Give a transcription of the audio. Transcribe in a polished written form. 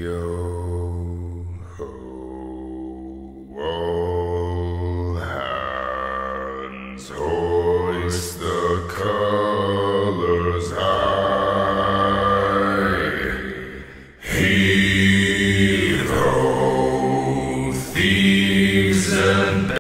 Yo ho, all hands hoist the colors high. He